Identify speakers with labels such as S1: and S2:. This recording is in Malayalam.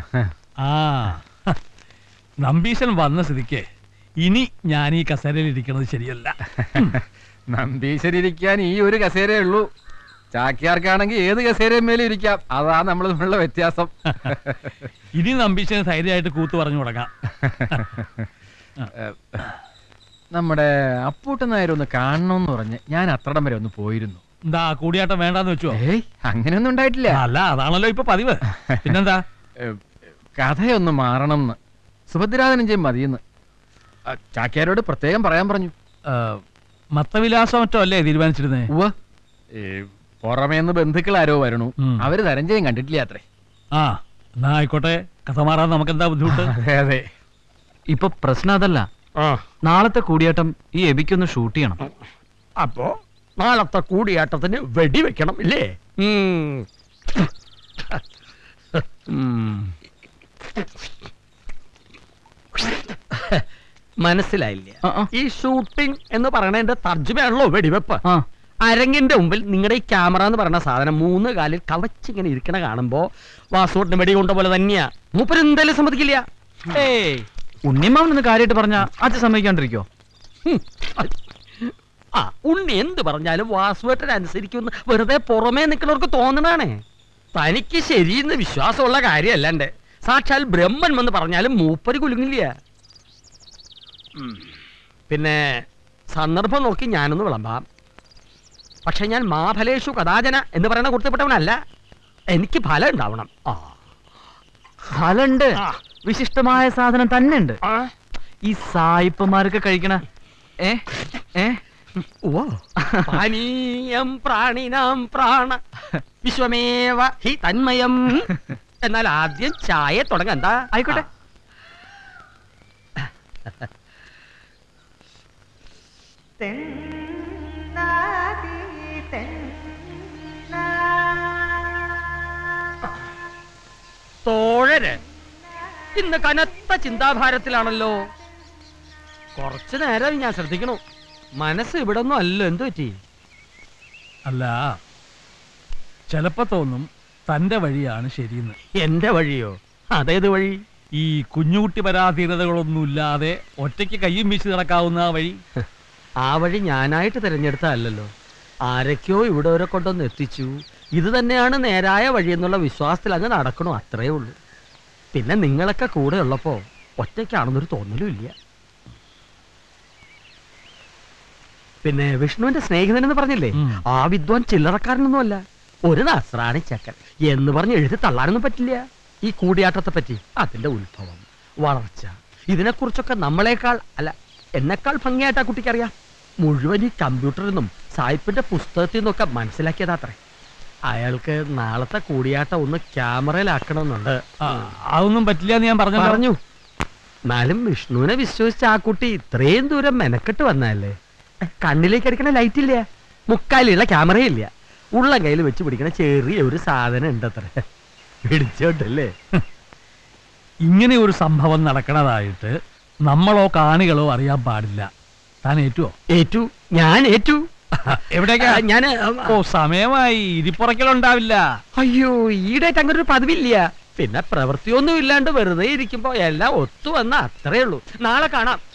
S1: ആ നമ്പീശൻ വന്ന സ്ഥിതിക്ക് ഇനി ഞാൻ ഈ കസേരയിൽ ഇരിക്കുന്നത് ശരിയല്ല.
S2: നമ്പീശൻ ഇരിക്കാൻ ഈ ഒരു കസേരയേ ഉള്ളൂ. ചാക്യാർക്കാണെങ്കിൽ ഏത് കസേരയും മേലെ ഇരിക്കാം. അതാ നമ്മൾ തമ്മിലുള്ള വ്യത്യാസം.
S1: ഇനി നമ്പീശന് ധൈര്യമായിട്ട് കൂത്തു പറഞ്ഞു തുടങ്ങാം.
S2: നമ്മുടെ അപ്പൂട്ടൻ നായർ ഒന്ന് കാണണമെന്ന് പറഞ്ഞ് ഞാൻ അത്രടം വരെ ഒന്ന് പോയിരുന്നു.
S1: എന്താ കൂടിയാട്ടം വേണ്ടാന്ന് വെച്ചോ?
S2: ഏയ് അങ്ങനെയൊന്നും ഉണ്ടായിട്ടില്ല.
S1: അല്ല അതാണല്ലോ ഇപ്പൊ പതിവ്. പിന്നെന്താ?
S2: കഥയൊന്ന് മാറണം എന്ന് സുഭദ്രാധനം ചെയ്യും മതിയെന്ന് ചാക്യാരോട് പ്രത്യേകം പറയാൻ പറഞ്ഞു.
S1: മത്തവിലാസം മറ്റോ അല്ലേ തീരുമാനിച്ചിരുന്നേ?
S2: പുറമേന്ന് ബന്ധുക്കൾ ആരോ വരണു. അവര് തരഞ്ജയം കണ്ടിട്ടില്ല അത്രേ.
S1: ആ എന്നാ ആയിക്കോട്ടെ, കഥ മാറാൻ നമുക്കെന്താ ബുദ്ധിമുട്ട്?
S2: അതെ അതെ.
S3: ഇപ്പൊ പ്രശ്നം അതല്ല. നാളത്തെ കൂടിയാട്ടം ഈ എബിക്കൊന്ന് ഷൂട്ട് ചെയ്യണം.
S4: അപ്പോ നാളത്തെ കൂടിയാട്ടത്തിന് വെടിവെക്കണം ഇല്ലേ? മനസ്സിലായില്ല. ഈ ഷൂട്ടിംഗ് എന്ന് പറയണതിന്റെ തർജ്ജമയാണല്ലോ വെടിവെപ്പ്. അരങ്ങിന്റെ മുമ്പിൽ നിങ്ങളുടെ ഈ ക്യാമറ എന്ന് പറയുന്ന സാധനം 3 കാലിൽ കവച്ചിങ്ങനെ ഇരിക്കണ കാണുമ്പോ വാസോട്ടിന് വെടി കൊണ്ട പോലെ തന്നെയാ. മൂപ്പര് എന്തായാലും സമ്മതിക്കില്ല.
S3: ഉണ്ണിമാവനൊന്ന് കാര്യമായിട്ട് പറഞ്ഞാ അച്ഛൻ സമ്മതിക്കാണ്ടിരിക്കോ?
S4: ആ ഉണ്ണി എന്ത് പറഞ്ഞാലും വാസുവേട്ടനുസരിക്കുമെന്ന് വെറുതെ പുറമേ നിൽക്കുന്നവർക്ക് തോന്നണാണേ. തനിക്ക് ശരിയെന്ന് വിശ്വാസമുള്ള കാര്യമല്ലാണ്ട് സാക്ഷാൽ ബ്രഹ്മൻ എന്ന് പറഞ്ഞാലും മൂപ്പര് കുലുങ്ങില്ല. പിന്നെ സന്ദർഭം നോക്കി ഞാനൊന്ന് വിളമ്പാം. പക്ഷെ ഞാൻ മാഫലേഷു കഥാചന എന്ന് പറയുന്ന കൊടുത്തപ്പെട്ടവനല്ല. എനിക്ക് ഫലം ഉണ്ടാവണം.
S3: ഫലണ്ട്, വിശിഷ്ടമായ സാധനം തന്നെ ഉണ്ട്. ഈ സായിപ്പന്മാരൊക്കെ കഴിക്കണ
S4: പാനീയം പ്രാണിനാം പ്രാണ വിശ്വമേവ ഹി തന്മയം. എന്നാൽ ആദ്യം ചായ തുടങ്ങാം. എന്താ?
S3: ആയിക്കോട്ടെ.
S4: തോഴര് ഇന്ന് കനത്ത ചിന്താഭാരത്തിലാണല്ലോ. കുറച്ചു നേരം ഞാൻ ശ്രദ്ധിക്കണു. മനസ്സ് ഇവിടെ ഒന്നും അല്ലോ. എന്തു പറ്റി?
S1: അല്ല ചിലപ്പോ തോന്നും തന്റെ വഴിയാണ് ശരിയെന്ന്.
S4: എന്റെ വഴിയോ? അതേത് വഴി?
S1: ഈ കുഞ്ഞുകുട്ടി പരാധീനതകളൊന്നുമില്ലാതെ ഒറ്റയ്ക്ക് കയ്യും വീശി നടക്കാവുന്ന ആ വഴി.
S4: ആ വഴി ഞാനായിട്ട് തിരഞ്ഞെടുത്തല്ലോ. ആരൊക്കെയോ ഇവിടെ വരെ കൊണ്ടൊന്ന് എത്തിച്ചു. ഇത് തന്നെയാണ് നേരായ വഴി എന്നുള്ള വിശ്വാസത്തിൽ അങ്ങ് നടക്കണു. അത്രേ ഉള്ളൂ. പിന്നെ നിങ്ങളൊക്കെ കൂടെ ഉള്ളപ്പോ ഒറ്റയ്ക്കാണെന്നൊരു തോന്നലും ഇല്ല. പിന്നെ വിഷ്ണുവിന്റെ സ്നേഹിതനെന്ന് പറഞ്ഞില്ലേ, ആ വിദ്വാൻ ചില്ലറക്കാരനൊന്നുമല്ല. ഒരു നസ്രാണി ചക്കൻ എന്ന് പറഞ്ഞ് എഴുതി തള്ളാനൊന്നും പറ്റില്ല. ഈ കൂടിയാട്ടത്തെ പറ്റി, അതിന്റെ ഉത്ഭവം, വളർച്ച, ഇതിനെക്കുറിച്ചൊക്കെ നമ്മളെക്കാൾ അല്ല എന്നെക്കാൾ ഭംഗിയായിട്ട് ആ കുട്ടിക്കറിയാം. മുഴുവൻ ഈ കമ്പ്യൂട്ടറിൽ നിന്നും സായിപ്പിന്റെ പുസ്തകത്തിൽ നിന്നൊക്കെ മനസ്സിലാക്കിയതാത്രേ. അയാൾക്ക് നാളത്തെ കൂടിയാട്ടം ഒന്ന് ക്യാമറയിലാക്കണമെന്നുണ്ട്.
S1: അതൊന്നും പറ്റില്ല എന്ന് ഞാൻ
S4: പറഞ്ഞു. എന്നാലും വിഷ്ണുവിനെ വിശ്വസിച്ച് ആ കുട്ടി ഇത്രയും ദൂരം മെനക്കെട്ട് വന്നല്ലേ. കണ്ണിലേക്ക് അടിക്കണ ലൈറ്റ് ഇല്ല, മുക്കാലിയുള്ള ക്യാമറയില്ല, ഉള്ളം കയ്യിൽ വെച്ച് പിടിക്കണ ചെറിയ ഒരു സാധനം ഉണ്ട് അത്ര. പിടിച്ചോട്ടല്ലേ.
S1: ഇങ്ങനെ ഒരു സംഭവം നടക്കണതായിട്ട് നമ്മളോ കാണികളോ അറിയാൻ പാടില്ല. താൻ ഏറ്റുവോ?
S4: ഏറ്റു, ഞാൻ ഏറ്റു.
S1: എവിടേക്കാ?
S4: ഞാൻ
S1: സമയമായി, ഇരിപ്പുറക്കലുണ്ടാവില്ല.
S4: അയ്യോ, ഈടായിട്ട് അങ്ങനെ ഒരു പതിവില്ല. പിന്നെ പ്രവൃത്തിയൊന്നും ഇല്ലാണ്ട് വെറുതെ ഇരിക്കുമ്പോ എല്ലാം ഒത്തു വന്ന അത്രേ ഉള്ളൂ. നാളെ കാണാം.